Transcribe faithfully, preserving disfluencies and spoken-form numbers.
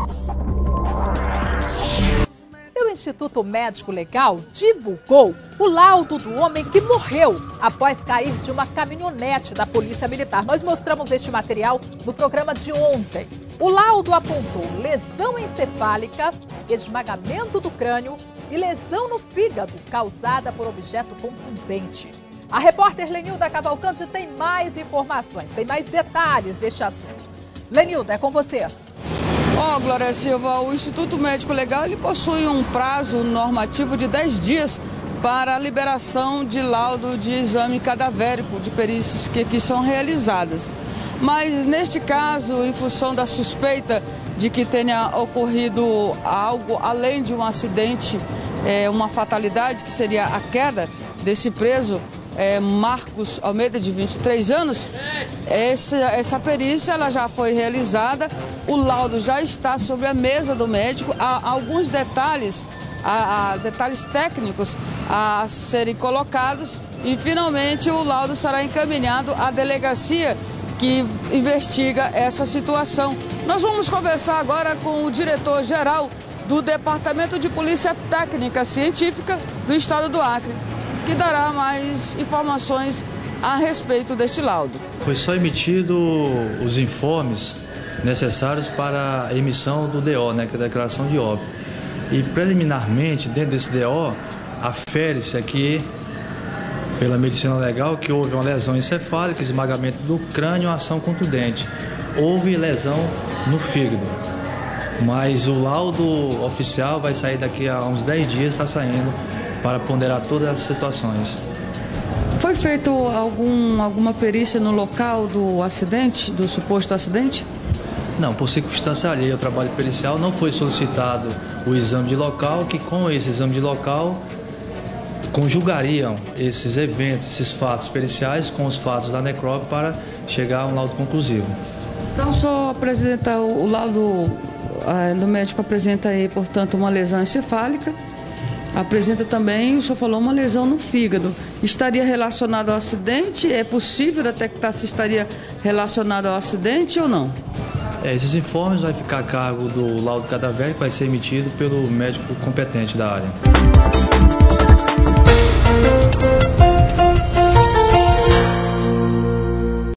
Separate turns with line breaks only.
O Instituto Médico Legal divulgou o laudo do homem que morreu após cair de uma caminhonete da Polícia Militar. Nós mostramos este material no programa de ontem. O laudo apontou lesão encefálica, esmagamento do crânio e lesão no fígado causada por objeto contundente. A repórter Lenilda Cavalcante tem mais informações, tem mais detalhes deste assunto. Lenilda, é com você.
Ó, oh, Glória Silva, o Instituto Médico Legal ele possui um prazo normativo de dez dias para a liberação de laudo de exame cadavérico de perícias que, que são realizadas. Mas neste caso, em função da suspeita de que tenha ocorrido algo além de um acidente, é, uma fatalidade, que seria a queda desse preso, É, Marcos Almeida, de vinte e três anos, essa, essa perícia ela já foi realizada, o laudo já está sobre a mesa do médico, há alguns detalhes, há, há detalhes técnicos a serem colocados e finalmente o laudo será encaminhado à delegacia que investiga essa situação. Nós vamos conversar agora com o diretor-geral do Departamento de Polícia Técnica Científica do Estado do Acre, que dará mais informações a respeito deste laudo.
Foi só emitido os informes necessários para a emissão do D O, né, que é a declaração de óbito. E preliminarmente, dentro desse D O, afere-se aqui, pela medicina legal, que houve uma lesão encefálica, esmagamento do crânio, ação contundente. Houve lesão no fígado. Mas o laudo oficial vai sair daqui a uns dez dias, está saindo, para ponderar todas as situações.
Foi feito algum, alguma perícia no local do acidente, do suposto acidente?
Não, por circunstância alheia ao trabalho pericial, não foi solicitado o exame de local, que com esse exame de local conjugariam esses eventos, esses fatos periciais com os fatos da necrópsia para chegar a um laudo conclusivo.
Então só apresenta o, o laudo ah, do médico apresenta aí, portanto, uma lesão encefálica. Apresenta também, o senhor falou, uma lesão no fígado. Estaria relacionado ao acidente? É possível detectar se estaria relacionado ao acidente ou não?
É, esses informes vão ficar a cargo do laudo cadavérico, que vai ser emitido pelo médico competente da área.